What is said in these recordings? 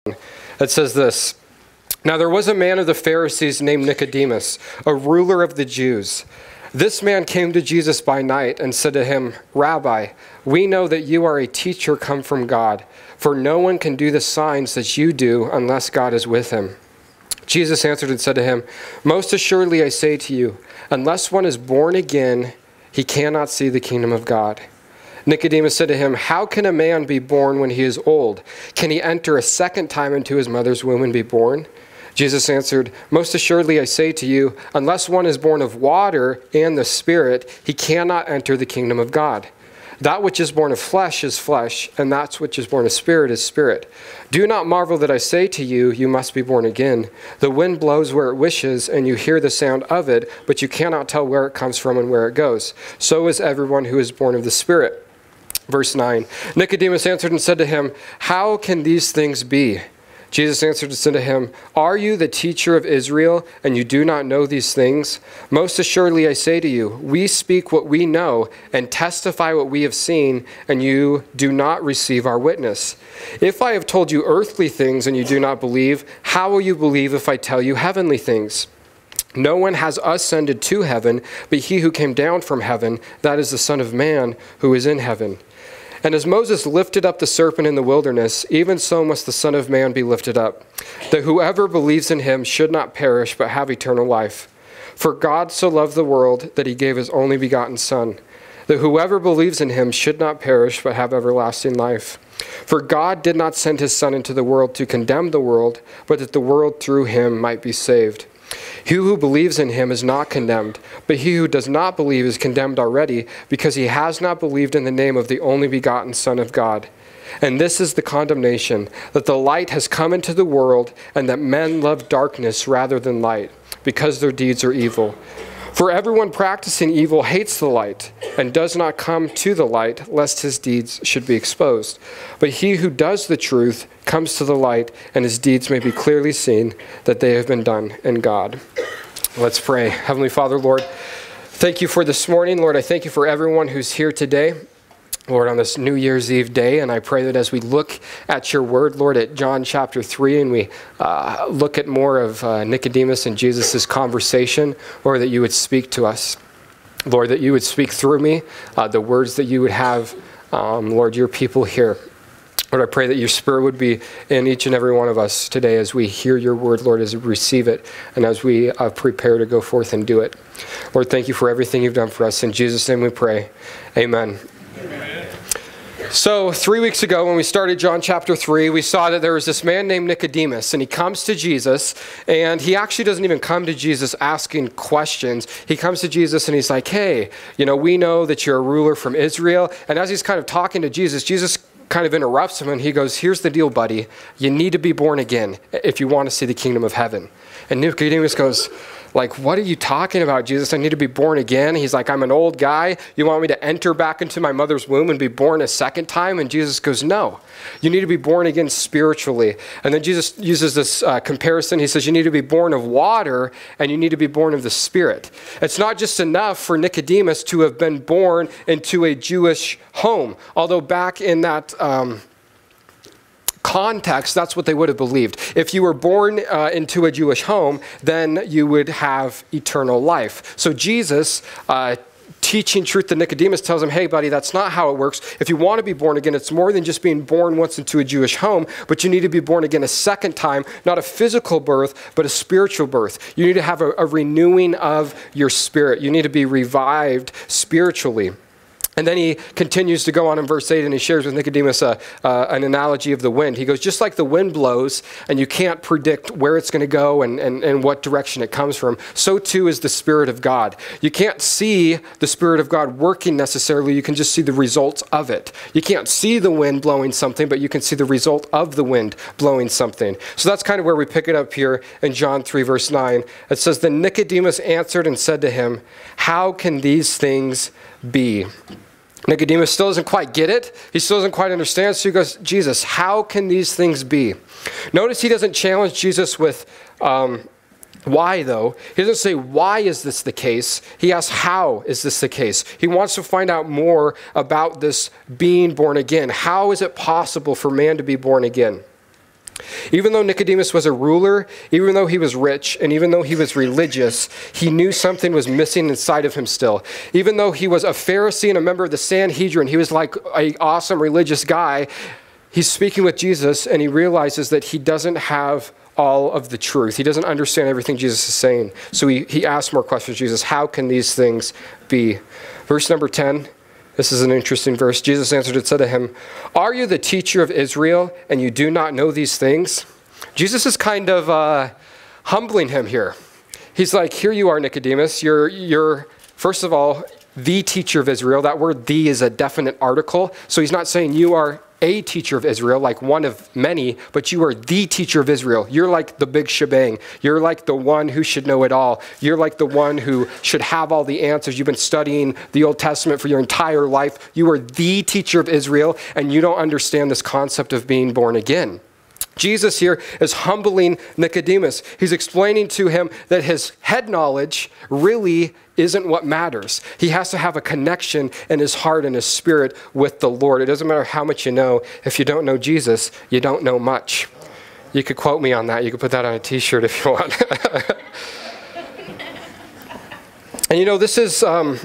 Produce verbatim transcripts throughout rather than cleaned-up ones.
It says this, "Now there was a man of the Pharisees named Nicodemus, a ruler of the Jews. This man came to Jesus by night and said to him, 'Rabbi, we know that you are a teacher come from God, for no one can do the signs that you do unless God is with him.' Jesus answered and said to him, 'Most assuredly I say to you, unless one is born again, he cannot see the kingdom of God.' Nicodemus said to him, 'How can a man be born when he is old? Can he enter a second time into his mother's womb and be born?' Jesus answered, 'Most assuredly I say to you, unless one is born of water and the Spirit, he cannot enter the kingdom of God. That which is born of flesh is flesh, and that which is born of spirit is spirit. Do not marvel that I say to you, you must be born again. The wind blows where it wishes, and you hear the sound of it, but you cannot tell where it comes from and where it goes. So is everyone who is born of the Spirit.'" Verse nine, Nicodemus answered and said to him, "How can these things be?" Jesus answered and said to him, "Are you the teacher of Israel, and you do not know these things? Most assuredly I say to you, we speak what we know and testify what we have seen, and you do not receive our witness. If I have told you earthly things and you do not believe, how will you believe if I tell you heavenly things? No one has ascended to heaven, but he who came down from heaven, that is the Son of Man who is in heaven. And as Moses lifted up the serpent in the wilderness, even so must the Son of Man be lifted up, that whoever believes in him should not perish but have eternal life. For God so loved the world that he gave his only begotten Son, that whoever believes in him should not perish but have everlasting life. For God did not send his Son into the world to condemn the world, but that the world through him might be saved. He who believes in him is not condemned, but he who does not believe is condemned already, because he has not believed in the name of the only begotten Son of God. And this is the condemnation, that the light has come into the world, and that men love darkness rather than light, because their deeds are evil. For everyone practicing evil hates the light, and does not come to the light, lest his deeds should be exposed. But he who does the truth comes to the light, and his deeds may be clearly seen, that they have been done in God." Let's pray. Heavenly Father, Lord, thank you for this morning. Lord, I thank you for everyone who's here today, Lord, on this New Year's Eve day. And I pray that as we look at your word, Lord, at John chapter three, and we uh, look at more of uh, Nicodemus and Jesus' conversation, Lord, that you would speak to us. Lord, that you would speak through me, uh, the words that you would have, um, Lord, your people hear. Lord, I pray that your Spirit would be in each and every one of us today as we hear your word, Lord, as we receive it, and as we uh, prepare to go forth and do it. Lord, thank you for everything you've done for us. In Jesus' name we pray. Amen. Amen. So three weeks ago when we started John chapter three, we saw that there was this man named Nicodemus, and he comes to Jesus, and he actually doesn't even come to Jesus asking questions. He comes to Jesus and he's like, "Hey, you know, we know that you're a ruler from Israel." And as he's kind of talking to Jesus, Jesus kind of interrupts him and he goes, "Here's the deal, buddy. You need to be born again if you want to see the kingdom of heaven." And Nicodemus goes, like, "What are you talking about, Jesus? I need to be born again." He's like, "I'm an old guy. You want me to enter back into my mother's womb and be born a second time?" And Jesus goes, "No, you need to be born again spiritually." And then Jesus uses this uh, comparison. He says, you need to be born of water and you need to be born of the Spirit. It's not just enough for Nicodemus to have been born into a Jewish home, although back in that um, context, that's what they would have believed. If you were born uh, into a Jewish home, then you would have eternal life. So Jesus, uh, teaching truth to Nicodemus, tells him, "Hey, buddy, that's not how it works. If you want to be born again, it's more than just being born once into a Jewish home, but you need to be born again a second time, not a physical birth, but a spiritual birth. You need to have a, a renewing of your spirit. You need to be revived spiritually." And then he continues to go on in verse eight, and he shares with Nicodemus a, uh, an analogy of the wind. He goes, just like the wind blows, and you can't predict where it's going to go and, and, and what direction it comes from, so too is the Spirit of God. You can't see the Spirit of God working necessarily. You can just see the results of it. You can't see the wind blowing something, but you can see the result of the wind blowing something. So that's kind of where we pick it up here in John three, verse nine. It says, "Then Nicodemus answered and said to him, 'How can these things be?'" Nicodemus still doesn't quite get it. He still doesn't quite understand. So he goes, "Jesus, how can these things be?" Notice he doesn't challenge Jesus with um, why, though. He doesn't say, "Why is this the case?" He asks, "How is this the case?" He wants to find out more about this being born again. How is it possible for man to be born again? Even though Nicodemus was a ruler, even though he was rich, and even though he was religious, he knew something was missing inside of him still. Even though he was a Pharisee and a member of the Sanhedrin, he was like an awesome religious guy, he's speaking with Jesus and he realizes that he doesn't have all of the truth. He doesn't understand everything Jesus is saying. So he, he asks more questions of Jesus. How can these things be? Verse number ten, this is an interesting verse. Jesus answered and said to him, "Are you the teacher of Israel and you do not know these things?" Jesus is kind of uh, humbling him here. He's like, here you are, Nicodemus. You're, you're, first of all, the teacher of Israel. That word "the" is a definite article. So he's not saying you are a teacher of Israel, like one of many, but you are the teacher of Israel. You're like the big shebang. You're like the one who should know it all. You're like the one who should have all the answers. You've been studying the Old Testament for your entire life. You are the teacher of Israel, and you don't understand this concept of being born again. Jesus here is humbling Nicodemus. He's explaining to him that his head knowledge really isn't what matters. He has to have a connection in his heart and his spirit with the Lord. It doesn't matter how much you know. If you don't know Jesus, you don't know much. You could quote me on that. You could put that on a t-shirt if you want. And you know, this is um,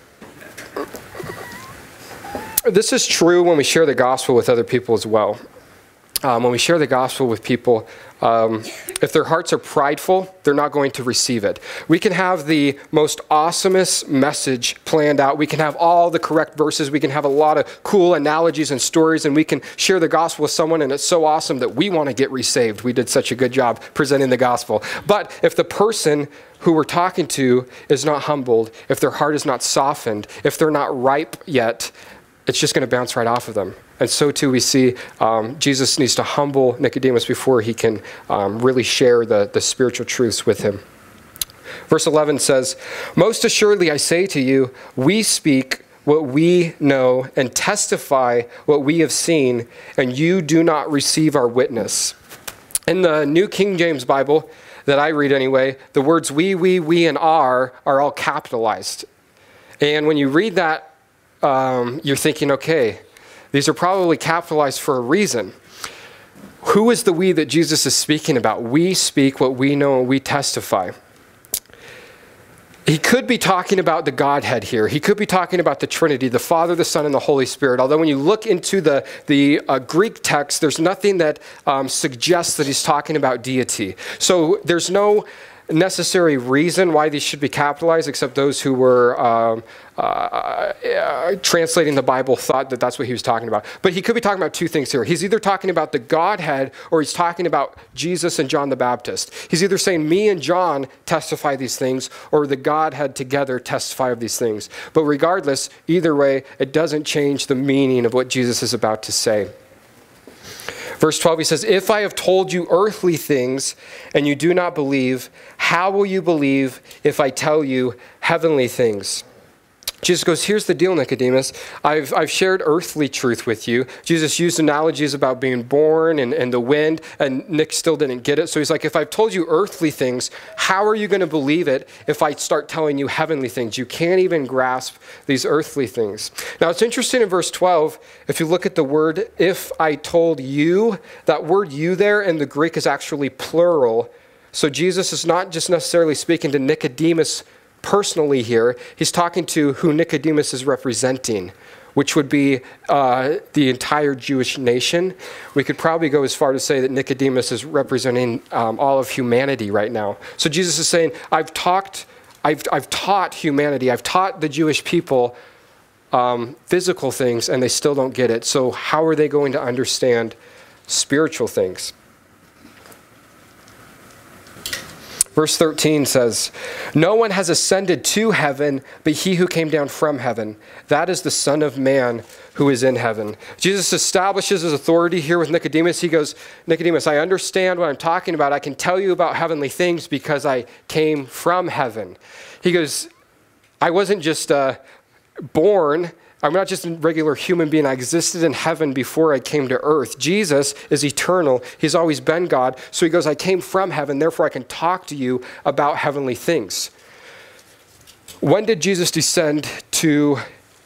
this is true when we share the gospel with other people as well. Um, when we share the gospel with people, um, if their hearts are prideful, they're not going to receive it. We can have the most awesomest message planned out. We can have all the correct verses. We can have a lot of cool analogies and stories, and we can share the gospel with someone, and it's so awesome that we want to get resaved. We did such a good job presenting the gospel. But if the person who we're talking to is not humbled, if their heart is not softened, if they're not ripe yet, it's just going to bounce right off of them. And so too we see um, Jesus needs to humble Nicodemus before he can um, really share the, the spiritual truths with him. Verse eleven says, "Most assuredly I say to you, we speak what we know and testify what we have seen, and you do not receive our witness." In the New King James Bible that I read anyway, the words we, we, we, and our are all capitalized. And when you read that, um, you're thinking, okay, these are probably capitalized for a reason. Who is the we that Jesus is speaking about? We speak what we know and we testify. He could be talking about the Godhead here. He could be talking about the Trinity, the Father, the Son, and the Holy Spirit. Although when you look into the, the uh, Greek text, there's nothing that um, suggests that he's talking about deity. So there's no necessary reason why these should be capitalized, except those who were um, uh, uh, translating the Bible thought that that's what he was talking about. But he could be talking about two things here. He's either talking about the Godhead, or he's talking about Jesus and John the Baptist. He's either saying me and John testify these things, or the Godhead together testify of these things. But regardless, either way, it doesn't change the meaning of what Jesus is about to say. Verse twelve, he says, "If I have told you earthly things and you do not believe, how will you believe if I tell you heavenly things?" Jesus goes, here's the deal, Nicodemus. I've, I've shared earthly truth with you. Jesus used analogies about being born and, and the wind, and Nick still didn't get it. So he's like, if I've told you earthly things, how are you going to believe it if I start telling you heavenly things? You can't even grasp these earthly things. Now, it's interesting in verse twelve, if you look at the word, if I told you, that word you there in the Greek is actually plural. So Jesus is not just necessarily speaking to Nicodemus personally here. He's talking to who Nicodemus is representing, which would be uh, the entire Jewish nation. We could probably go as far to say that Nicodemus is representing um, all of humanity right now. So Jesus is saying, I've talked, I've, I've taught humanity, I've taught the Jewish people um, physical things, and they still don't get it. So how are they going to understand spiritual things? Verse thirteen says, "No one has ascended to heaven, but he who came down from heaven. That is the Son of Man who is in heaven." Jesus establishes his authority here with Nicodemus. He goes, Nicodemus, I understand what I'm talking about. I can tell you about heavenly things because I came from heaven. He goes, I wasn't just uh, born. I'm not just a regular human being. I existed in heaven before I came to earth. Jesus is eternal. He's always been God. So he goes, I came from heaven, therefore I can talk to you about heavenly things. When did Jesus descend to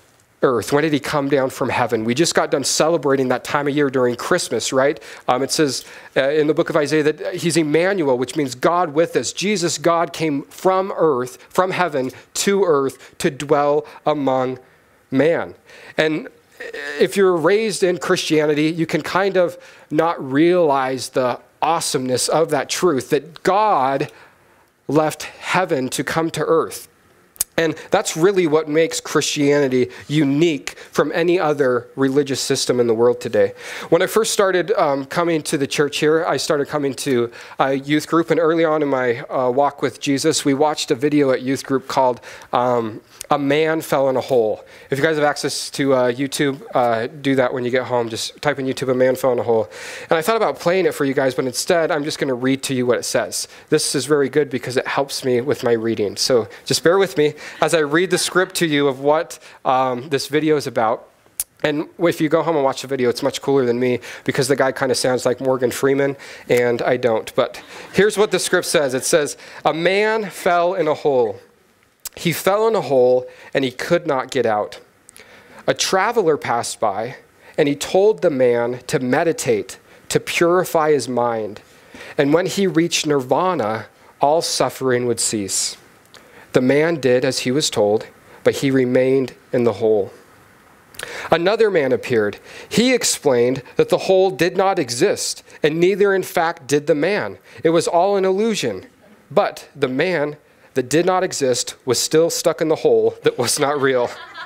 earth? When did he come down from heaven? We just got done celebrating that time of year during Christmas, right? Um, it says uh, in the book of Isaiah that he's Emmanuel, which means God with us. Jesus, God, came from earth, from heaven to earth to dwell among man. And if you're raised in Christianity, you can kind of not realize the awesomeness of that truth, that God left heaven to come to earth. And that's really what makes Christianity unique from any other religious system in the world today. When I first started um, coming to the church here, I started coming to a youth group. And early on in my uh, walk with Jesus, we watched a video at youth group called um, A Man Fell in a Hole. If you guys have access to uh, YouTube, uh, do that when you get home. Just type in YouTube, A Man Fell in a Hole. And I thought about playing it for you guys, but instead I'm just going to read to you what it says. This is very good because it helps me with my reading. So just bear with me as I read the script to you of what um, this video is about. And if you go home and watch the video, it's much cooler than me because the guy kind of sounds like Morgan Freeman, and I don't. But here's what the script says. It says, a man fell in a hole. He fell in a hole, and he could not get out. A traveler passed by, and he told the man to meditate, to purify his mind. And when he reached nirvana, all suffering would cease. The man did as he was told, but he remained in the hole. Another man appeared. He explained that the hole did not exist, and neither in fact did the man. It was all an illusion. But the man that did not exist was still stuck in the hole that was not real.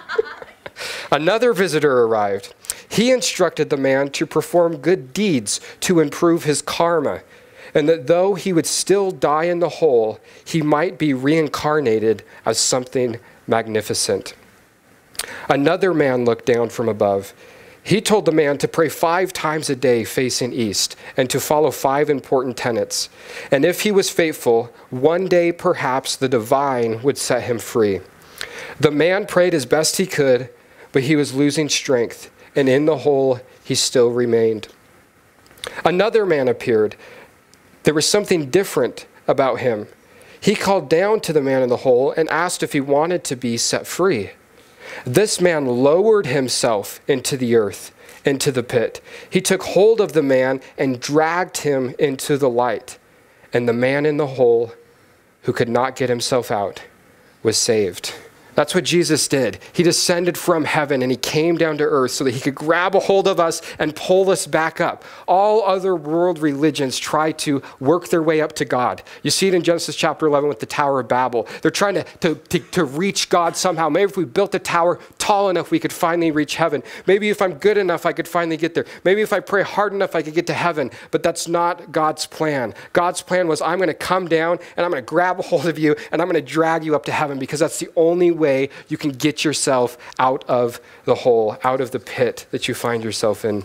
Another visitor arrived. He instructed the man to perform good deeds to improve his karma, and that though he would still die in the hole, he might be reincarnated as something magnificent. Another man looked down from above. He told the man to pray five times a day facing east and to follow five important tenets. And if he was faithful, one day perhaps the divine would set him free. The man prayed as best he could, but he was losing strength, and in the hole he still remained. Another man appeared. There was something different about him. He called down to the man in the hole and asked if he wanted to be set free. This man lowered himself into the earth, into the pit. He took hold of the man and dragged him into the light. And the man in the hole, who could not get himself out, was saved. That's what Jesus did. He descended from heaven and he came down to earth so that he could grab a hold of us and pull us back up. All other world religions try to work their way up to God. You see it in Genesis chapter eleven with the Tower of Babel. They're trying to, to, to, to reach God somehow. Maybe if we built a tower tall enough, we could finally reach heaven. Maybe if I'm good enough, I could finally get there. Maybe if I pray hard enough, I could get to heaven. But that's not God's plan. God's plan was, I'm going to come down and I'm going to grab a hold of you and I'm going to drag you up to heaven, because that's the only way way you can get yourself out of the hole, out of the pit that you find yourself in.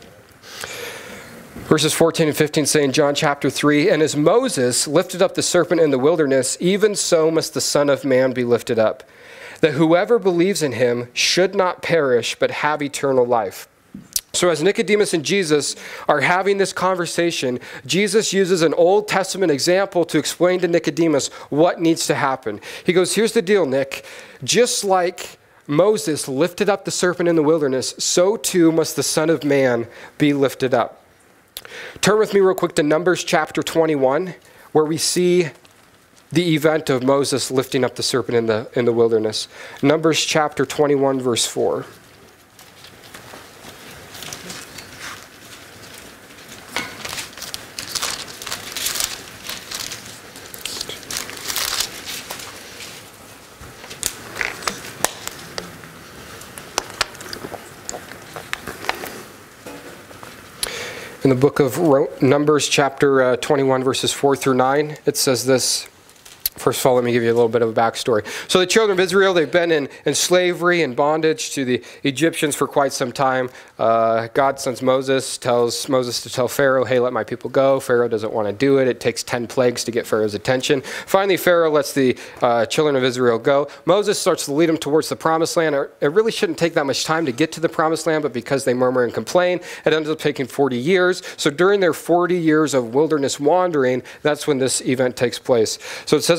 Verses fourteen and fifteen say in John chapter three, and as Moses lifted up the serpent in the wilderness, even so must the Son of Man be lifted up, that whoever believes in him should not perish, but have eternal life. So as Nicodemus and Jesus are having this conversation, Jesus uses an Old Testament example to explain to Nicodemus what needs to happen. He goes, here's the deal, Nick. Just like Moses lifted up the serpent in the wilderness, so too must the Son of Man be lifted up. Turn with me real quick to Numbers chapter twenty-one, where we see the event of Moses lifting up the serpent in the, in the wilderness. Numbers chapter twenty-one, verse four. In the book of Numbers, chapter uh, twenty-one, verses four through nine, it says this. First of all, let me give you a little bit of a backstory. So the children of Israel, they've been in, in slavery and bondage to the Egyptians for quite some time. Uh, God sends Moses, tells Moses to tell Pharaoh, hey, let my people go. Pharaoh doesn't want to do it. It takes ten plagues to get Pharaoh's attention. Finally, Pharaoh lets the uh, children of Israel go. Moses starts to lead them towards the promised land. It really shouldn't take that much time to get to the promised land, but because they murmur and complain, it ends up taking forty years. So during their forty years of wilderness wandering, that's when this event takes place. So it says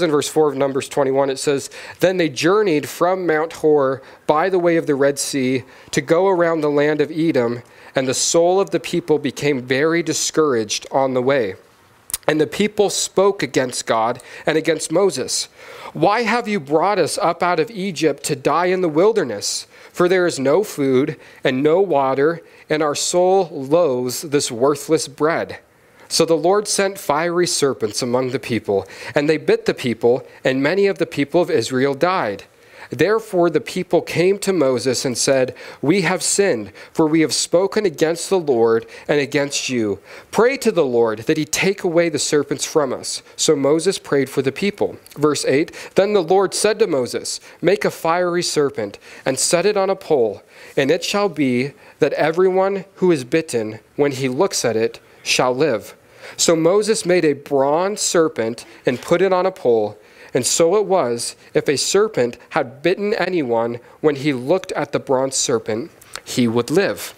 in verse four of Numbers twenty-one, it says, "Then they journeyed from Mount Hor by the way of the Red Sea to go around the land of Edom, and the soul of the people became very discouraged on the way. And the people spoke against God and against Moses. 'Why have you brought us up out of Egypt to die in the wilderness? For there is no food and no water, and our soul loathes this worthless bread.' So the Lord sent fiery serpents among the people, and they bit the people, and many of the people of Israel died. Therefore the people came to Moses and said, 'We have sinned, for we have spoken against the Lord and against you. Pray to the Lord that he take away the serpents from us.' So Moses prayed for the people." Verse eight, "Then the Lord said to Moses, 'Make a fiery serpent and set it on a pole, and it shall be that everyone who is bitten, when he looks at it, shall live.' So Moses made a bronze serpent and put it on a pole. And so it was, if a serpent had bitten anyone, when he looked at the bronze serpent, he would live."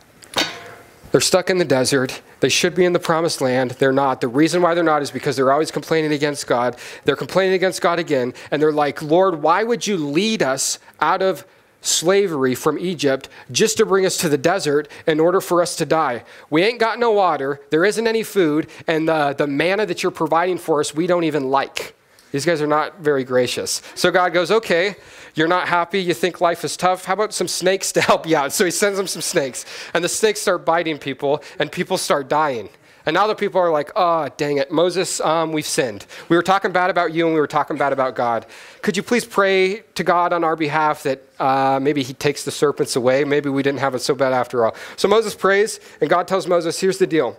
They're stuck in the desert. They should be in the promised land. They're not. The reason why they're not is because they're always complaining against God. They're complaining against God again. And they're like, "Lord, why would you lead us out of slavery from Egypt just to bring us to the desert in order for us to die? We ain't got no water. There isn't any food. And the, the manna that you're providing for us, we don't even like." These guys are not very gracious. So God goes, "Okay, you're not happy. You think life is tough. How about some snakes to help you out?" So he sends them some snakes. And the snakes start biting people, and people start dying. And now the people are like, "Oh, dang it. Moses, um, we've sinned. We were talking bad about you, and we were talking bad about God. Could you please pray to God on our behalf that uh, maybe he takes the serpents away? Maybe we didn't have it so bad after all." So Moses prays, and God tells Moses, "Here's the deal.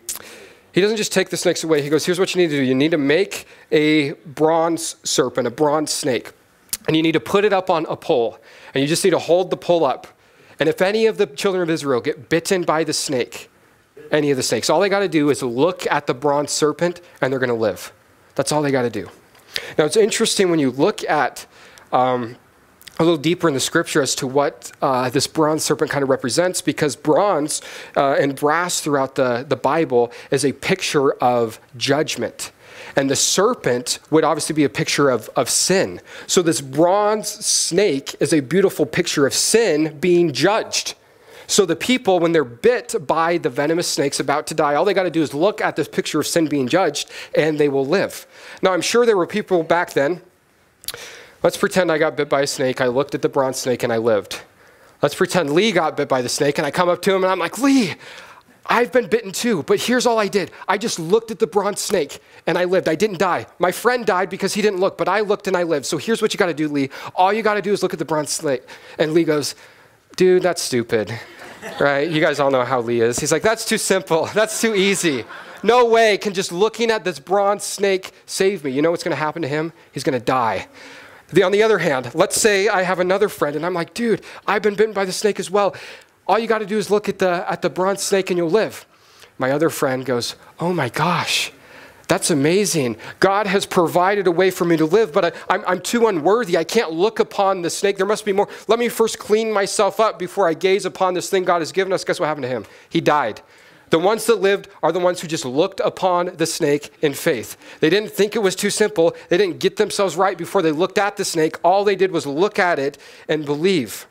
He doesn't just take the snakes away. He goes, here's what you need to do. You need to make a bronze serpent, a bronze snake, and you need to put it up on a pole. And you just need to hold the pole up. And if any of the children of Israel get bitten by the snake, any of the snakes, all they got to do is look at the bronze serpent, and they're going to live. That's all they got to do." Now, it's interesting when you look at um, a little deeper in the scripture as to what uh, this bronze serpent kind of represents, because bronze uh, and brass throughout the, the Bible is a picture of judgment. And the serpent would obviously be a picture of, of sin. So this bronze snake is a beautiful picture of sin being judged. So the people, when they're bit by the venomous snakes about to die, all they got to do is look at this picture of sin being judged, and they will live. Now, I'm sure there were people back then. Let's pretend I got bit by a snake. I looked at the bronze snake and I lived. Let's pretend Lee got bit by the snake, and I come up to him and I'm like, "Lee, I've been bitten too, but here's all I did. I just looked at the bronze snake and I lived. I didn't die. My friend died because he didn't look, but I looked and I lived. So here's what you got to do, Lee. All you got to do is look at the bronze snake." And Lee goes, "Dude, that's stupid." Right? You guys all know how Lee is. He's like, "That's too simple. That's too easy. No way can just looking at this bronze snake save me." You know what's going to happen to him? He's going to die. The, on the other hand, let's say I have another friend and I'm like, "Dude, I've been bitten by the snake as well. All you got to do is look at the, at the bronze snake and you'll live." My other friend goes, "Oh my gosh, that's amazing. God has provided a way for me to live, but I, I'm, I'm too unworthy. I can't look upon the snake. There must be more. Let me first clean myself up before I gaze upon this thing God has given us." Guess what happened to him? He died. The ones that lived are the ones who just looked upon the snake in faith. They didn't think it was too simple. They didn't get themselves right before they looked at the snake. All they did was look at it and believe.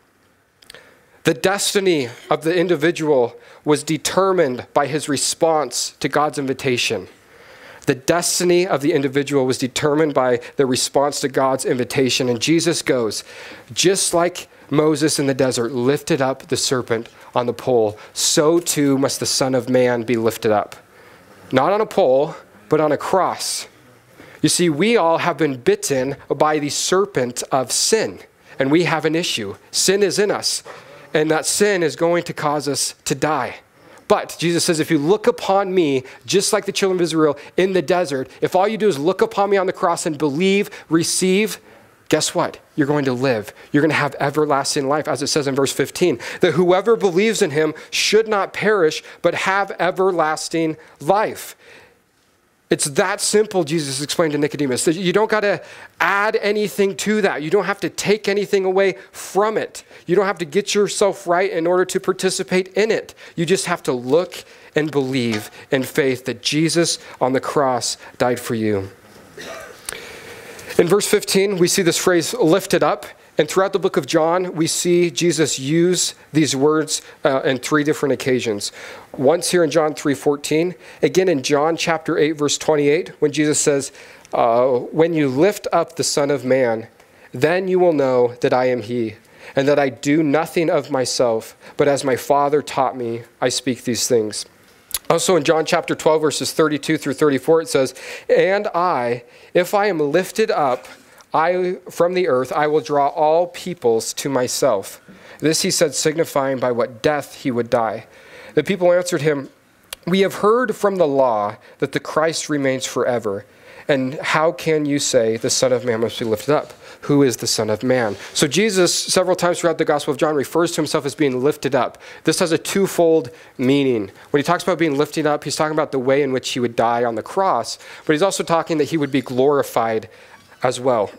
The destiny of the individual was determined by his response to God's invitation. The destiny of the individual was determined by the response to God's invitation. And Jesus goes, just like Moses in the desert lifted up the serpent on the pole, so too must the Son of Man be lifted up. Not on a pole, but on a cross. You see, we all have been bitten by the serpent of sin, and we have an issue. Sin is in us, and that sin is going to cause us to die. But Jesus says, if you look upon me, just like the children of Israel in the desert, if all you do is look upon me on the cross and believe, receive, guess what? You're going to live. You're going to have everlasting life, as it says in verse fifteen, that whoever believes in him should not perish, but have everlasting life. It's that simple, Jesus explained to Nicodemus. That you don't got to add anything to that. You don't have to take anything away from it. You don't have to get yourself right in order to participate in it. You just have to look and believe in faith that Jesus on the cross died for you. In verse fifteen, we see this phrase, lifted up. And throughout the book of John, we see Jesus use these words uh, in three different occasions. Once here in John three fourteen, again in John chapter eight, verse twenty-eight, when Jesus says, uh, when you lift up the Son of Man, then you will know that I am he, and that I do nothing of myself, but as my Father taught me, I speak these things. Also in John chapter twelve, verses thirty-two through thirty-four, it says, and I, if I am lifted up, I, from the earth, I will draw all peoples to myself. This he said, signifying by what death he would die. The people answered him, we have heard from the law that the Christ remains forever. And how can you say the Son of Man must be lifted up? Who is the Son of Man? So Jesus, several times throughout the Gospel of John, refers to himself as being lifted up. This has a twofold meaning. When he talks about being lifted up, he's talking about the way in which he would die on the cross, but he's also talking that he would be glorified as well.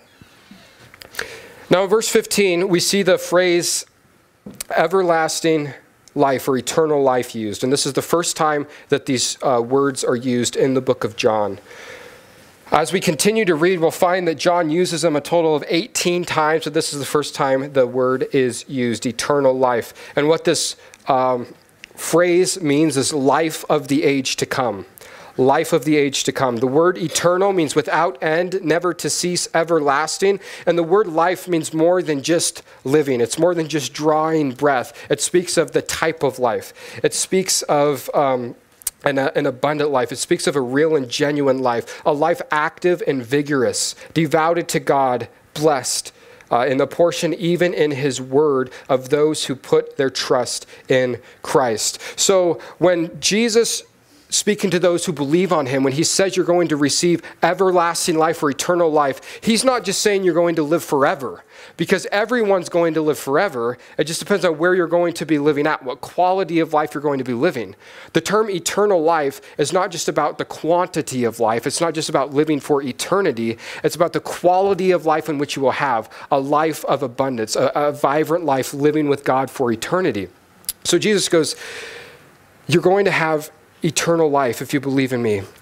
Now in verse fifteen, we see the phrase everlasting life or eternal life used. And this is the first time that these uh, words are used in the book of John. As we continue to read, we'll find that John uses them a total of eighteen times, but this is the first time the word is used, eternal life. And what this um, phrase means is life of the age to come. Life of the age to come. The word eternal means without end, never to cease, everlasting. And the word life means more than just living. It's more than just drawing breath. It speaks of the type of life. It speaks of um, an, uh, an abundant life. It speaks of a real and genuine life. A life active and vigorous, devoted to God, blessed. Uh, in the portion, even in his word, of those who put their trust in Christ. So when Jesus speaking to those who believe on him, when he says you're going to receive everlasting life or eternal life, he's not just saying you're going to live forever, because everyone's going to live forever. It just depends on where you're going to be living at, what quality of life you're going to be living. The term eternal life is not just about the quantity of life. It's not just about living for eternity. It's about the quality of life in which you will have a life of abundance, a, a vibrant life living with God for eternity. So Jesus goes, you're going to have eternal life if you believe in me.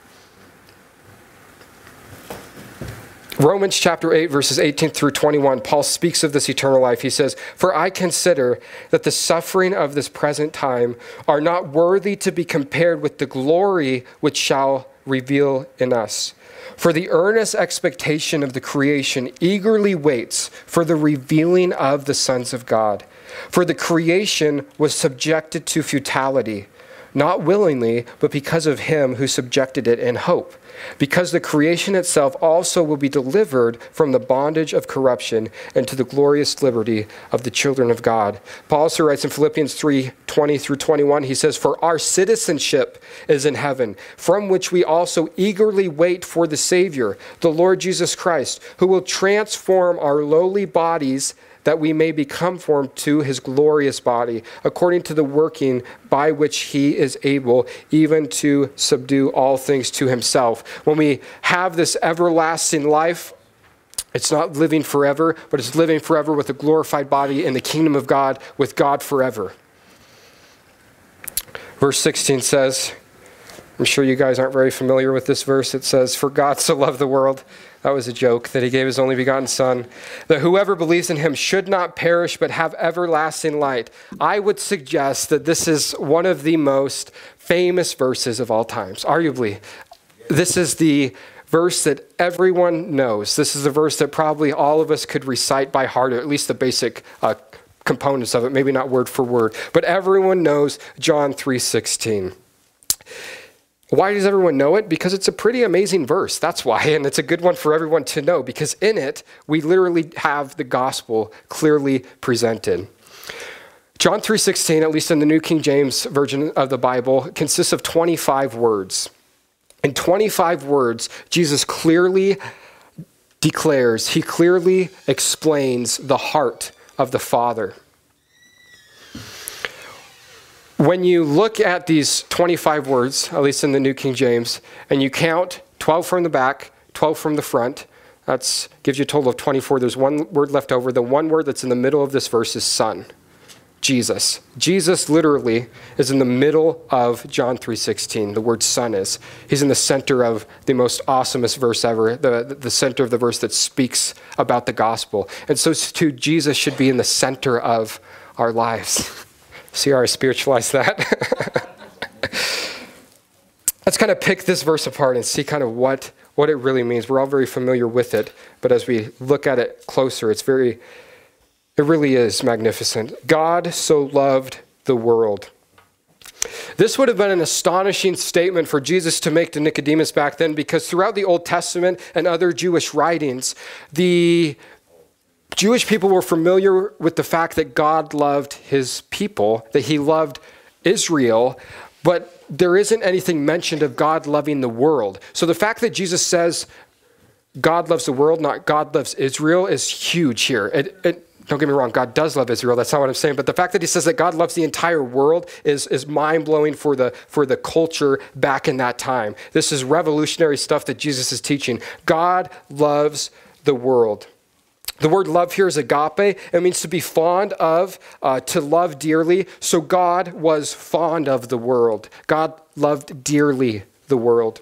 Romans chapter eight, verses eighteen through twenty-one, Paul speaks of this eternal life. He says, for I consider that the suffering of this present time are not worthy to be compared with the glory which shall reveal in us. For the earnest expectation of the creation eagerly waits for the revealing of the sons of God. For the creation was subjected to futility, not willingly, but because of him who subjected it in hope. Because the creation itself also will be delivered from the bondage of corruption into the glorious liberty of the children of God. Paul also writes in Philippians three, twenty through twenty-one, he says, for our citizenship is in heaven, from which we also eagerly wait for the Savior, the Lord Jesus Christ, who will transform our lowly bodies that we may be conformed to his glorious body, according to the working by which he is able even to subdue all things to himself. When we have this everlasting life, it's not living forever, but it's living forever with a glorified body in the kingdom of God, with God forever. Verse sixteen says, I'm sure you guys aren't very familiar with this verse. It says, for God so loved the world, that was a joke, that he gave his only begotten Son, that whoever believes in him should not perish but have everlasting light. I would suggest that this is one of the most famous verses of all times, arguably. This is the verse that everyone knows. This is the verse that probably all of us could recite by heart, or at least the basic uh, components of it, maybe not word for word. But everyone knows John three sixteen. Why does everyone know it? Because it's a pretty amazing verse. That's why. And it's a good one for everyone to know, because in it, we literally have the gospel clearly presented. John three sixteen, at least in the New King James Version of the Bible, consists of twenty-five words. In twenty-five words, Jesus clearly declares, he clearly explains the heart of the Father. When you look at these twenty-five words, at least in the New King James, and you count twelve from the back, twelve from the front, that gives you a total of twenty-four. There's one word left over. The one word that's in the middle of this verse is son. Jesus. Jesus literally is in the middle of John three sixteen. The word son is. He's in the center of the most awesomest verse ever, the, the center of the verse that speaks about the gospel. And so too, Jesus should be in the center of our lives. See how I spiritualize that? Let's kind of pick this verse apart and see kind of what, what it really means. We're all very familiar with it, but as we look at it closer, it's very... It really is magnificent. God so loved the world. This would have been an astonishing statement for Jesus to make to Nicodemus back then, because throughout the Old Testament and other Jewish writings, the Jewish people were familiar with the fact that God loved his people, that he loved Israel, but there isn't anything mentioned of God loving the world. So the fact that Jesus says God loves the world, not God loves Israel, is huge here. It, it, Don't get me wrong, God does love Israel. That's not what I'm saying. But the fact that he says that God loves the entire world is, is mind-blowing for the, for the culture back in that time. This is revolutionary stuff that Jesus is teaching. God loves the world. The word love here is agape. It means to be fond of, uh, to love dearly. So God was fond of the world. God loved dearly the world.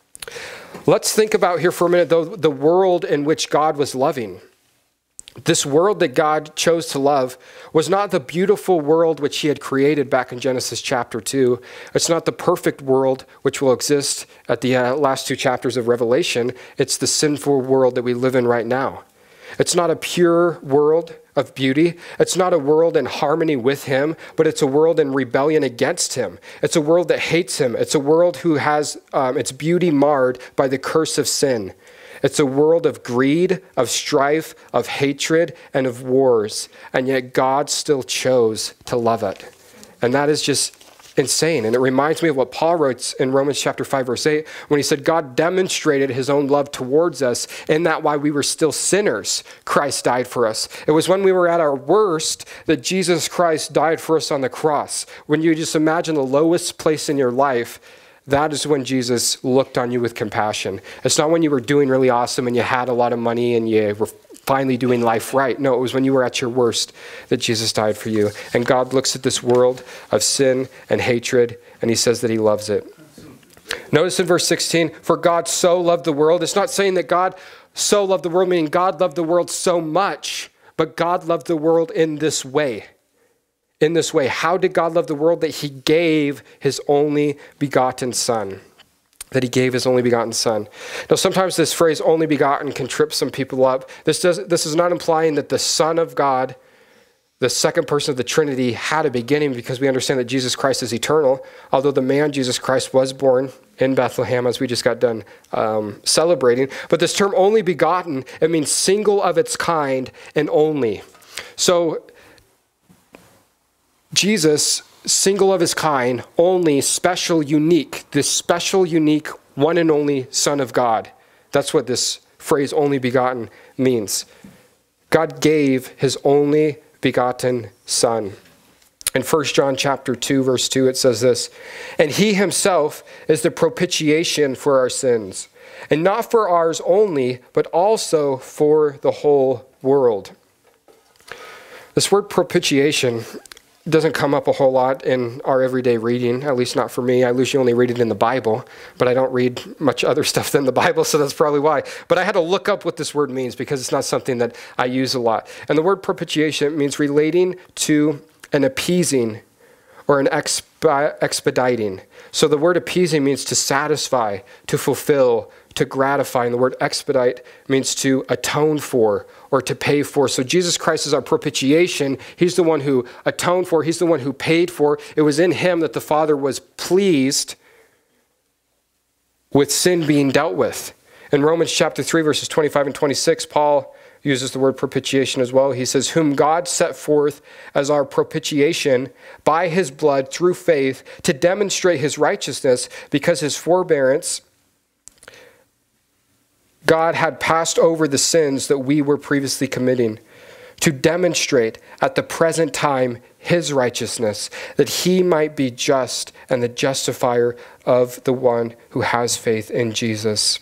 Let's think about here for a minute, though, the world in which God was loving. This world that God chose to love was not the beautiful world which he had created back in Genesis chapter two. It's not the perfect world which will exist at the uh, last two chapters of Revelation. It's the sinful world that we live in right now. It's not a pure world of beauty. It's not a world in harmony with him, but it's a world in rebellion against him. It's a world that hates him. It's a world who has um, its beauty marred by the curse of sin. It's a world of greed, of strife, of hatred, and of wars. And yet God still chose to love it. And that is just insane. And it reminds me of what Paul wrote in Romans chapter five, verse eight, when he said, God demonstrated his own love towards us in that while we were still sinners, Christ died for us. It was when we were at our worst that Jesus Christ died for us on the cross. When you just imagine the lowest place in your life, that is when Jesus looked on you with compassion. It's not when you were doing really awesome and you had a lot of money and you were finally doing life right. No, it was when you were at your worst that Jesus died for you. And God looks at this world of sin and hatred, and he says that he loves it. Notice in verse sixteen, for God so loved the world. It's not saying that God so loved the world, meaning God loved the world so much, but God loved the world in this way. In this way, how did God love the world? That he gave his only begotten son. That he gave his only begotten son. Now, sometimes this phrase only begotten can trip some people up. This, does, this is not implying that the Son of God, the second person of the Trinity, had a beginning, because we understand that Jesus Christ is eternal. Although the man Jesus Christ was born in Bethlehem, as we just got done um, celebrating. But this term only begotten, it means single of its kind and only. So Jesus, single of his kind, only, special, unique, this special, unique, one and only Son of God. That's what this phrase only begotten means. God gave his only begotten Son. In First John chapter two, verse two, it says this, and he himself is the propitiation for our sins, and not for ours only, but also for the whole world. This word propitiation doesn't come up a whole lot in our everyday reading, at least not for me. I usually only read it in the Bible, but I don't read much other stuff than the Bible, so that's probably why. But I had to look up what this word means, because it's not something that I use a lot. And the word propitiation means relating to an appeasing or an exp- expediting. So the word appeasing means to satisfy, to fulfill, to gratify. And the word expedite means to atone for or to pay for. So Jesus Christ is our propitiation. He's the one who atoned for. He's the one who paid for. It was in him that the Father was pleased with sin being dealt with. In Romans chapter three, verses twenty-five and twenty-six, Paul uses the word propitiation as well. He says, whom God set forth as our propitiation by his blood through faith to demonstrate his righteousness, because his forbearance God had passed over the sins that we were previously committing, to demonstrate at the present time his righteousness, that he might be just and the justifier of the one who has faith in Jesus.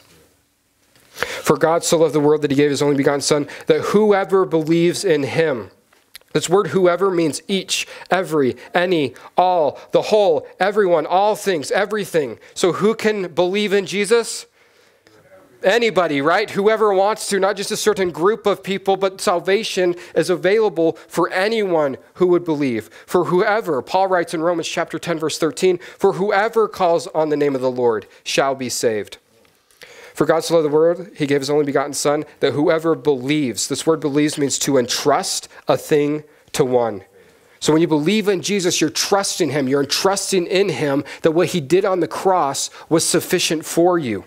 For God so loved the world that he gave his only begotten Son, that whoever believes in him This word whoever means each, every, any, all, the whole, everyone, all things, everything. So who can believe in Jesus? Anybody, right? Whoever wants to, not just a certain group of people, but salvation is available for anyone who would believe. For whoever, Paul writes in Romans chapter ten, verse thirteen, for whoever calls on the name of the Lord shall be saved. For God so loved the world, he gave his only begotten Son, that whoever believes, this word believes means to entrust a thing to one. So when you believe in Jesus, you're trusting him. You're entrusting in him that what he did on the cross was sufficient for you.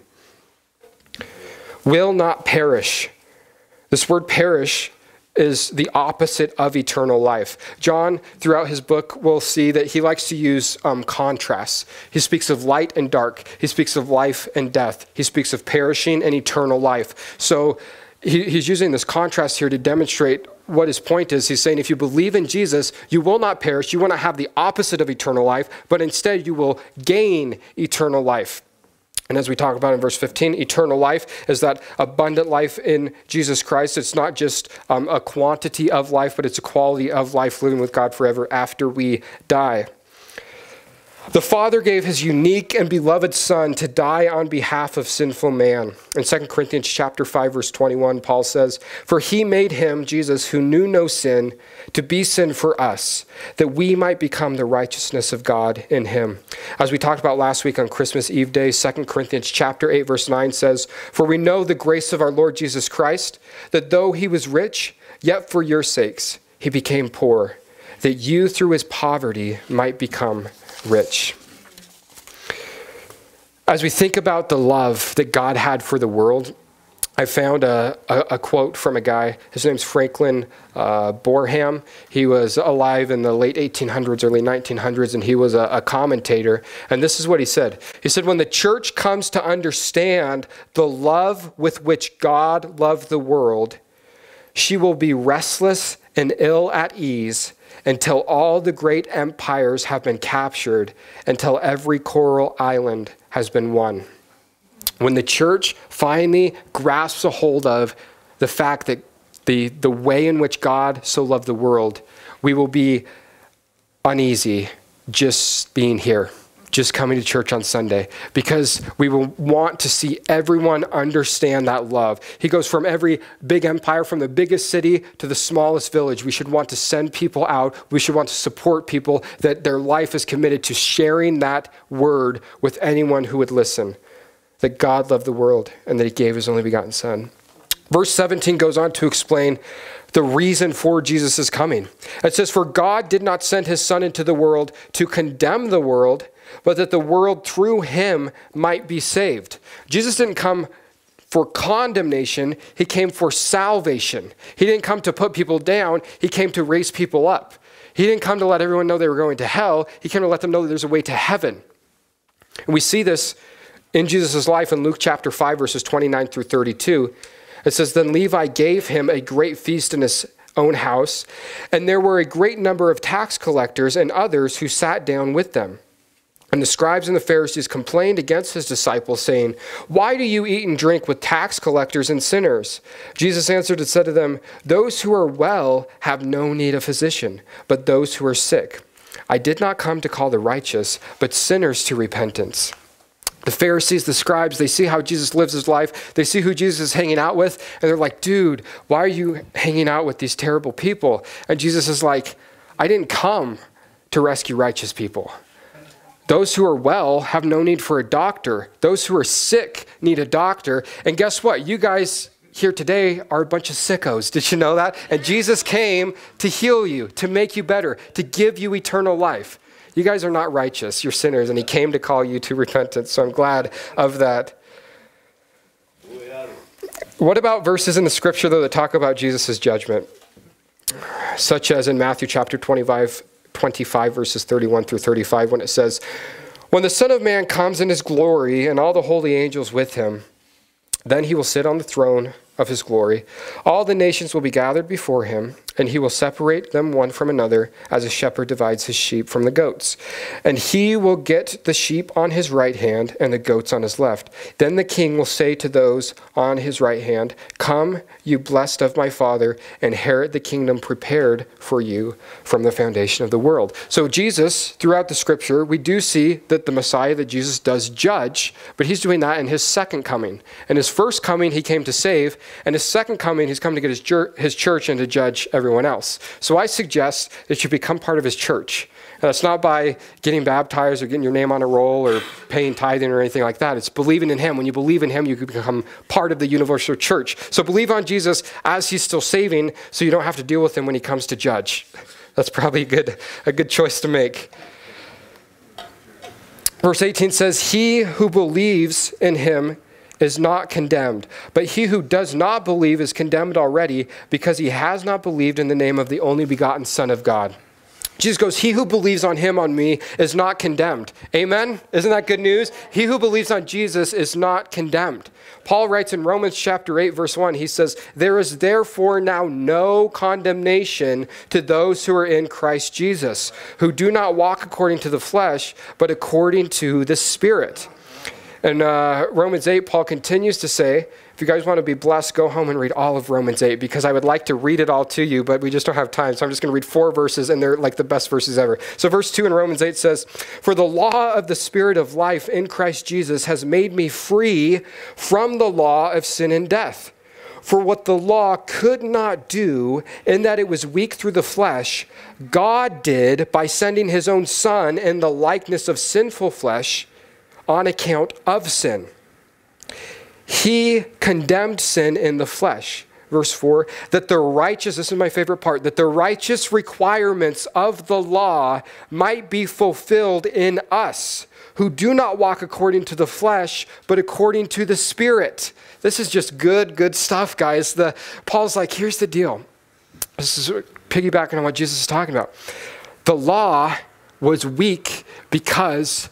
Will not perish. This word perish is the opposite of eternal life. John, throughout his book, will see that he likes to use um, contrasts. He speaks of light and dark. He speaks of life and death. He speaks of perishing and eternal life. So he, he's using this contrast here to demonstrate what his point is. He's saying if you believe in Jesus, you will not perish. You will not have the opposite of eternal life, but instead you will gain eternal life. And as we talk about in verse fifteen, eternal life is that abundant life in Jesus Christ. It's not just um, a quantity of life, but it's a quality of life living with God forever after we die. The Father gave his unique and beloved Son to die on behalf of sinful man. In Second Corinthians chapter five, verse twenty-one, Paul says, for he made him, Jesus, who knew no sin, to be sin for us, that we might become the righteousness of God in him. As we talked about last week on Christmas Eve day, Second Corinthians chapter eight, verse nine says, for we know the grace of our Lord Jesus Christ, that though he was rich, yet for your sakes he became poor, that you through his poverty might become rich. As we think about the love that God had for the world, I found a, a, a quote from a guy. His name's Franklin uh, Boreham. He was alive in the late eighteen hundreds, early nineteen hundreds, and he was a, a commentator. And this is what he said. He said, when the church comes to understand the love with which God loved the world, she will be restless and ill at ease until all the great empires have been captured, until every coral island has been won. When the church finally grasps a hold of the fact that the, the way in which God so loved the world, we will be uneasy just being here, just coming to church on Sunday, because we will want to see everyone understand that love. He goes from every big empire, from the biggest city to the smallest village. We should want to send people out. We should want to support people that their life is committed to sharing that word with anyone who would listen, that God loved the world and that he gave his only begotten Son. Verse seventeen goes on to explain the reason for Jesus' coming. It says, for God did not send his Son into the world to condemn the world, but that the world through him might be saved. Jesus didn't come for condemnation. He came for salvation. He didn't come to put people down. He came to raise people up. He didn't come to let everyone know they were going to hell. He came to let them know that there's a way to heaven. And we see this in Jesus' life in Luke chapter five, verses twenty-nine through thirty-two. It says, then Levi gave him a great feast in his own house, and there were a great number of tax collectors and others who sat down with them. And the scribes and the Pharisees complained against his disciples, saying, why do you eat and drink with tax collectors and sinners? Jesus answered and said to them, those who are well have no need of physician, but those who are sick. I did not come to call the righteous, but sinners to repentance. The Pharisees, the scribes, they see how Jesus lives his life. They see who Jesus is hanging out with, and they're like, dude, why are you hanging out with these terrible people? And Jesus is like, I didn't come to rescue righteous people. Those who are well have no need for a doctor. Those who are sick need a doctor. And guess what? You guys here today are a bunch of sickos. Did you know that? And Jesus came to heal you, to make you better, to give you eternal life. You guys are not righteous. You're sinners. And he came to call you to repentance. So I'm glad of that. What about verses in the scripture, though, that talk about Jesus' judgment? Such as in Matthew chapter twenty-five, twenty-five, verses thirty-one through thirty-five, when it says, when the Son of Man comes in his glory and all the holy angels with him, then he will sit on the throne of his glory. All the nations will be gathered before him, and he will separate them one from another, as a shepherd divides his sheep from the goats. And he will get the sheep on his right hand and the goats on his left. Then the king will say to those on his right hand, "Come, you blessed of my Father, inherit the kingdom prepared for you from the foundation of the world." So Jesus, throughout the scripture, we do see that the Messiah, that Jesus does judge, but he's doing that in his second coming. In his first coming, he came to save, and his second coming, he's come to get his, jur- his church and to judge everyone else. So I suggest that you become part of his church. And that's not by getting baptized or getting your name on a roll or paying tithing or anything like that. It's believing in him. When you believe in him, you can become part of the universal church. So believe on Jesus as he's still saving, so you don't have to deal with him when he comes to judge. That's probably a good, a good choice to make. Verse eighteen says, "He who believes in him is not condemned, but he who does not believe is condemned already, because he has not believed in the name of the only begotten Son of God." Jesus goes, "He who believes on him, on me, is not condemned." Amen? Isn't that good news? He who believes on Jesus is not condemned. Paul writes in Romans chapter eight, verse one, he says, "There is therefore now no condemnation to those who are in Christ Jesus, who do not walk according to the flesh, but according to the Spirit." In uh, Romans eight, Paul continues to say, if you guys want to be blessed, go home and read all of Romans eight, because I would like to read it all to you, but we just don't have time. So I'm just going to read four verses, and they're like the best verses ever. So verse two in Romans eight says, "For the law of the Spirit of life in Christ Jesus has made me free from the law of sin and death. For what the law could not do, in that it was weak through the flesh, God did by sending his own Son in the likeness of sinful flesh on account of sin. He condemned sin in the flesh." Verse four, "that the righteous," this is my favorite part, "that the righteous requirements of the law might be fulfilled in us, who do not walk according to the flesh, but according to the Spirit." This is just good, good stuff, guys. The, Paul's like, here's the deal. This is piggybacking on what Jesus is talking about. The law was weak because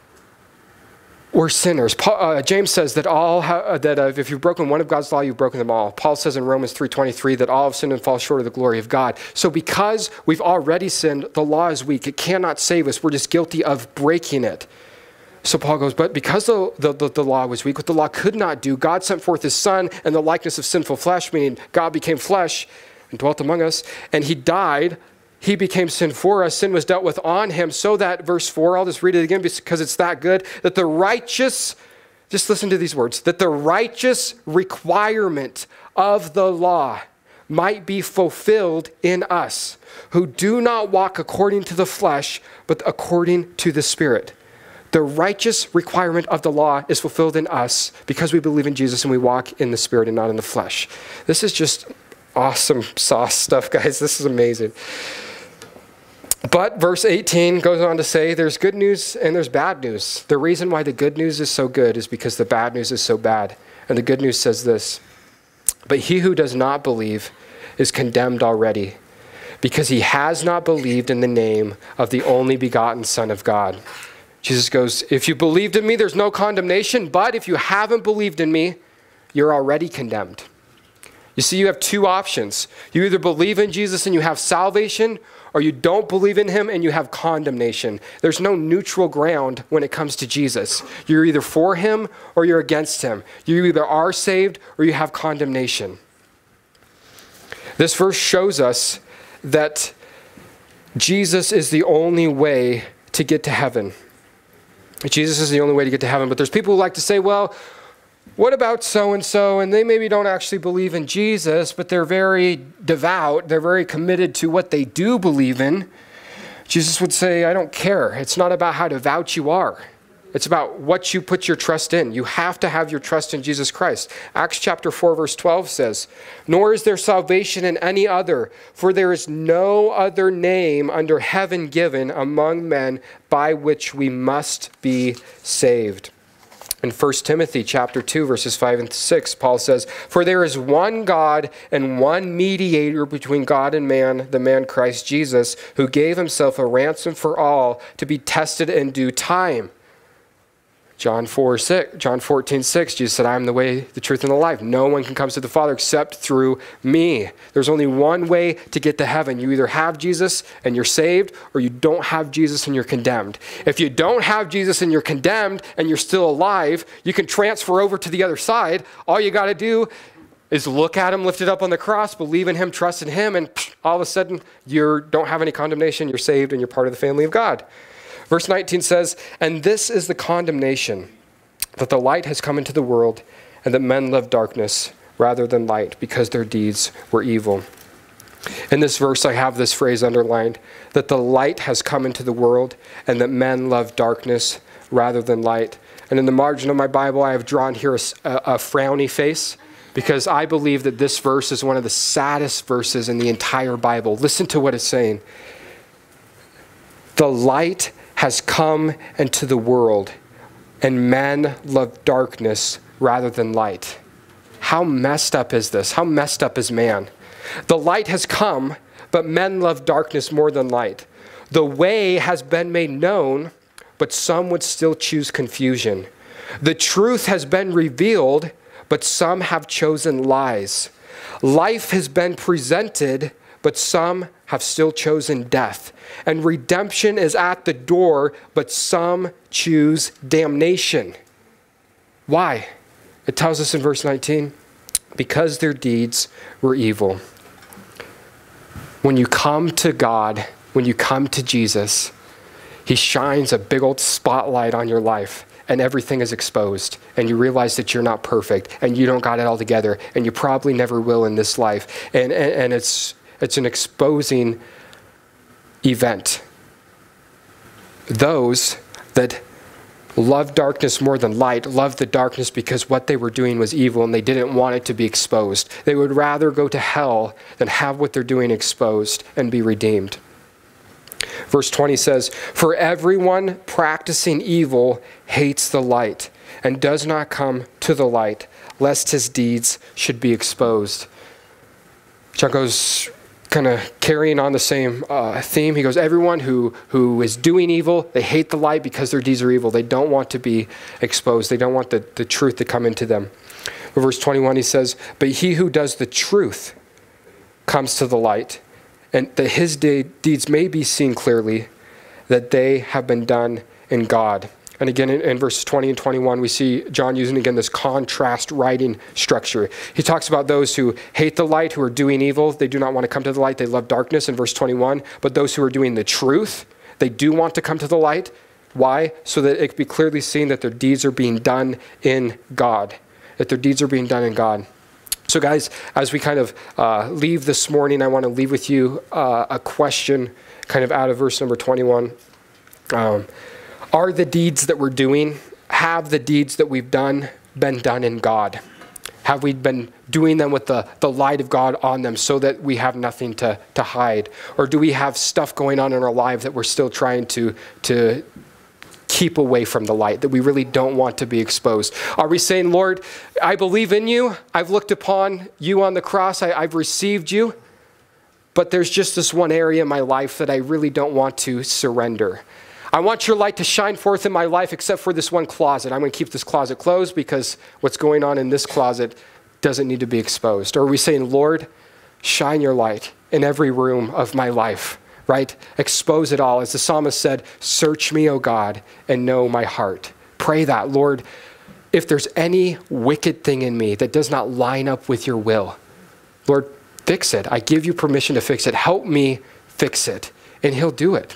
we're sinners. Paul, uh, James says that all ha- uh, that uh, if you've broken one of God's law, you've broken them all. Paul says in Romans three twenty-three that all have sinned and fall short of the glory of God. So because we've already sinned, the law is weak. It cannot save us. We're just guilty of breaking it. So Paul goes, but because the, the, the, the law was weak, what the law could not do, God sent forth his Son in the likeness of sinful flesh, meaning God became flesh and dwelt among us, and he died. He became sin for us. Sin was dealt with on him, so that, verse four, I'll just read it again because it's that good, that the righteous, just listen to these words, that the righteous requirement of the law might be fulfilled in us, who do not walk according to the flesh, but according to the Spirit. The righteous requirement of the law is fulfilled in us because we believe in Jesus and we walk in the Spirit and not in the flesh. This is just awesome sauce stuff, guys. This is amazing. But verse eighteen goes on to say there's good news and there's bad news. The reason why the good news is so good is because the bad news is so bad. And the good news says this, "But he who does not believe is condemned already, because he has not believed in the name of the only begotten Son of God." Jesus goes, if you believed in me, there's no condemnation, but if you haven't believed in me, you're already condemned. You see, you have two options. You either believe in Jesus and you have salvation, or you don't believe in him and you have condemnation. There's no neutral ground when it comes to Jesus. You're either for him or you're against him. You either are saved or you have condemnation. This verse shows us that Jesus is the only way to get to heaven. Jesus is the only way to get to heaven. But there's people who like to say, well, what about so-and-so? And they maybe don't actually believe in Jesus, but they're very devout. They're very committed to what they do believe in. Jesus would say, I don't care. It's not about how devout you are. It's about what you put your trust in. You have to have your trust in Jesus Christ. Acts chapter four, verse twelve says, "Nor is there salvation in any other, for there is no other name under heaven given among men by which we must be saved." In First Timothy chapter two, verses five and six, Paul says, "For there is one God and one mediator between God and man, the man Christ Jesus, who gave himself a ransom for all to be tested in due time." John four, six, John fourteen, six, Jesus said, I am the way, the truth, and the life. No one can come to the Father except through me. There's only one way to get to heaven. You either have Jesus and you're saved, or you don't have Jesus and you're condemned. If you don't have Jesus and you're condemned and you're still alive, you can transfer over to the other side. All you got to do is look at him lifted up on the cross, believe in him, trust in him, and all of a sudden you don't have any condemnation, you're saved, and you're part of the family of God. Verse nineteen says, and this is the condemnation, that the light has come into the world, and that men love darkness rather than light, because their deeds were evil. In this verse, I have this phrase underlined, that the light has come into the world, and that men love darkness rather than light. And in the margin of my Bible, I have drawn here a, a frowny face, because I believe that this verse is one of the saddest verses in the entire Bible. Listen to what it's saying. The light has come into the world, and men love darkness rather than light. How messed up is this? How messed up is man? The light has come, but men love darkness more than light. The way has been made known, but some would still choose confusion. The truth has been revealed, but some have chosen lies. Life has been presented, but some have still chosen death. And redemption is at the door, but some choose damnation. Why? It tells us in verse nineteen, because their deeds were evil. When you come to God, when you come to Jesus, he shines a big old spotlight on your life, and everything is exposed, and you realize that you're not perfect, and you don't got it all together, and you probably never will in this life. And, and, and it's It's an exposing event. Those that love darkness more than light loved the darkness because what they were doing was evil and they didn't want it to be exposed. They would rather go to hell than have what they're doing exposed and be redeemed. Verse twenty says, for everyone practicing evil hates the light and does not come to the light, lest his deeds should be exposed. John goes kind of carrying on the same uh, theme. He goes, everyone who, who is doing evil, they hate the light because their deeds are evil. They don't want to be exposed. They don't want the, the truth to come into them. In verse twenty-one, he says, but he who does the truth comes to the light, and that his de- deeds may be seen clearly, that they have been done in God. And again, in, in verses twenty and twenty-one, we see John using again this contrast writing structure. He talks about those who hate the light, who are doing evil. They do not want to come to the light. They love darkness in verse twenty-one. But those who are doing the truth, they do want to come to the light. Why? So that it can be clearly seen that their deeds are being done in God. That their deeds are being done in God. So guys, as we kind of uh, leave this morning, I want to leave with you uh, a question kind of out of verse number twenty-one. Um, Are the deeds that we're doing, have the deeds that we've done been done in God? Have we been doing them with the, the light of God on them so that we have nothing to, to hide? Or do we have stuff going on in our life that we're still trying to, to keep away from the light, that we really don't want to be exposed? Are we saying, Lord, I believe in you. I've looked upon you on the cross. I, I've received you. But there's just this one area in my life that I really don't want to surrender. I want your light to shine forth in my life except for this one closet. I'm going to keep this closet closed because what's going on in this closet doesn't need to be exposed. Or are we saying, Lord, shine your light in every room of my life, right? Expose it all. As the psalmist said, search me, O God, and know my heart. Pray that, Lord, if there's any wicked thing in me that does not line up with your will, Lord, fix it. I give you permission to fix it. Help me fix it. And he'll do it.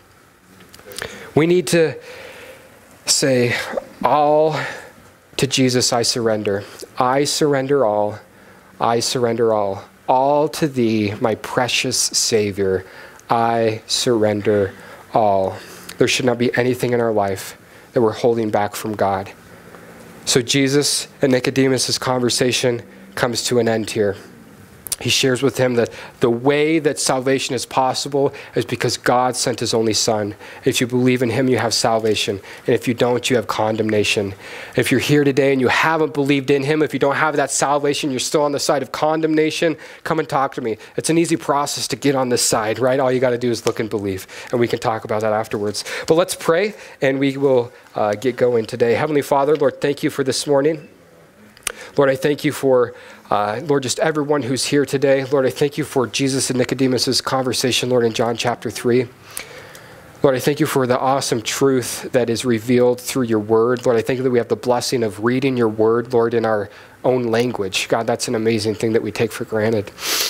We need to say, all to Jesus I surrender. I surrender all. I surrender all. All to thee, my precious Savior. I surrender all. There should not be anything in our life that we're holding back from God. So Jesus and Nicodemus' conversation comes to an end here. He shares with him that the way that salvation is possible is because God sent his only son. If you believe in him, you have salvation. And if you don't, you have condemnation. If you're here today and you haven't believed in him, if you don't have that salvation, you're still on the side of condemnation, come and talk to me. It's an easy process to get on this side, right? All you got to do is look and believe. And we can talk about that afterwards. But let's pray and we will uh, get going today. Heavenly Father, Lord, thank you for this morning. Lord, I thank you for, uh, Lord, just everyone who's here today. Lord, I thank you for Jesus and Nicodemus' conversation, Lord, in John chapter three. Lord, I thank you for the awesome truth that is revealed through your word. Lord, I thank you that we have the blessing of reading your word, Lord, in our own language. God, that's an amazing thing that we take for granted.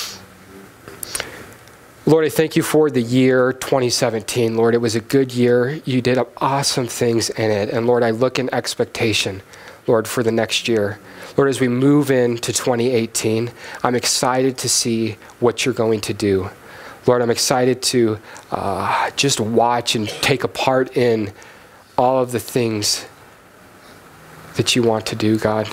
Lord, I thank you for the year twenty seventeen. Lord, it was a good year. You did awesome things in it. And Lord, I look in expectation, Lord, for the next year. Lord, as we move into twenty eighteen, I'm excited to see what you're going to do. Lord, I'm excited to uh, just watch and take a part in all of the things that you want to do, God.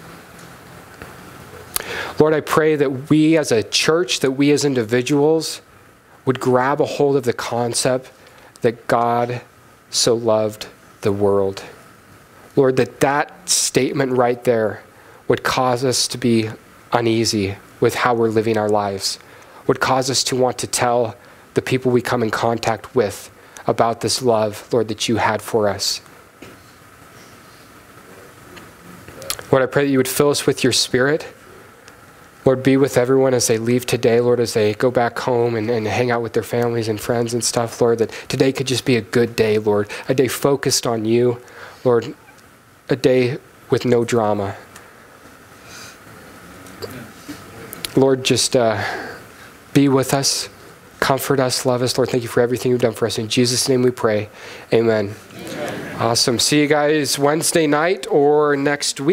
Lord, I pray that we as a church, that we as individuals would grab a hold of the concept that God so loved the world. Lord, that that statement right there would cause us to be uneasy with how we're living our lives, would cause us to want to tell the people we come in contact with about this love, Lord, that you had for us. Lord, I pray that you would fill us with your Spirit. Lord, be with everyone as they leave today, Lord, as they go back home and, and hang out with their families and friends and stuff, Lord, that today could just be a good day, Lord, a day focused on you, Lord, a day with no drama. Lord, just uh, be with us, comfort us, love us. Lord, thank you for everything you've done for us. In Jesus' name we pray. Amen. Amen. Awesome. See you guys Wednesday night or next week.